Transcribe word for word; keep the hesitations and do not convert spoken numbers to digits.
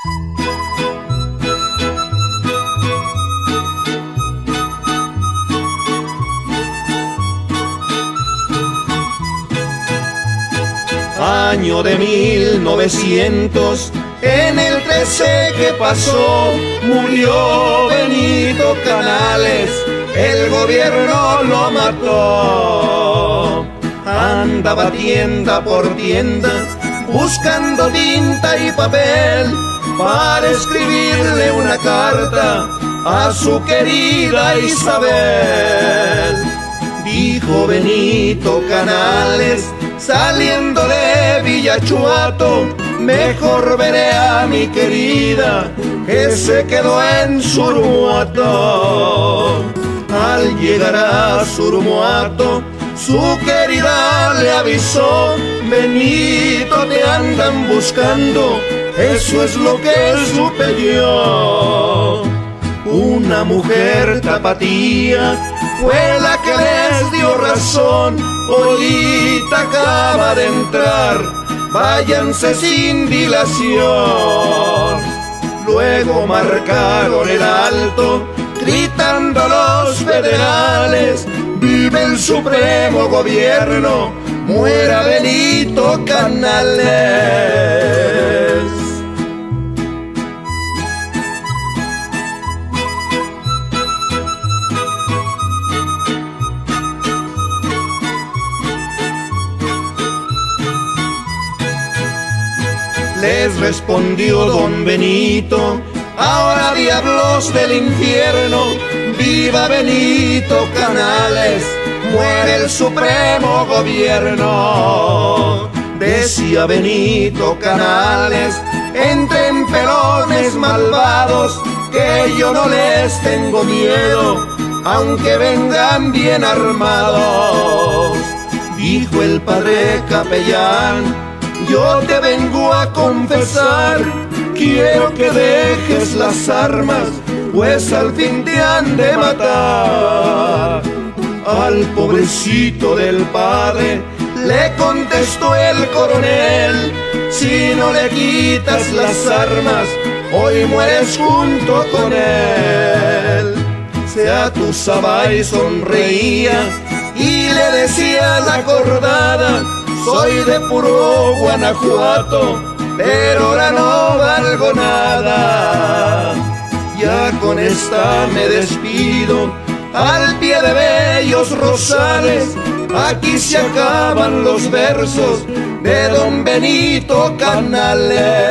Año de mil novecientos, en el trece que pasó, murió Benito Canales, el gobierno lo mató. Andaba tienda por tienda, buscando tinta y papel, para escribirle una carta a su querida Isabel. Dijo Benito Canales, saliendo de Villachuato, mejor veré a mi querida, que se quedó en Surumuato. Al llegar a Surumuato, su querida le avisó: Benito, te andan buscando, eso es lo que supe yo. Una mujer tapatía fue la que les dio razón, ahorita acaba de entrar, váyanse sin dilación. Luego marcaron el alto, gritando los federales: vive el supremo gobierno, muera Benito Canales. Les respondió don Benito: ahora diablos del infierno, viva Benito Canales, muere el supremo gobierno. Decía Benito Canales: entren pelones malvados, que yo no les tengo miedo, aunque vengan bien armados. Dijo el padre capellán: yo te vengo a confesar, quiero que dejes las armas, pues al fin te han de matar. Al pobrecito del padre le contestó el coronel: si no le quitas las armas, hoy mueres junto con él. Se atusaba y sonreía y le decía la acordada: soy de puro Guanajuato, pero ahora no valgo nada. Ya con esta me despido, al pie de bellos rosales, aquí se acaban los versos de don Benito Canales.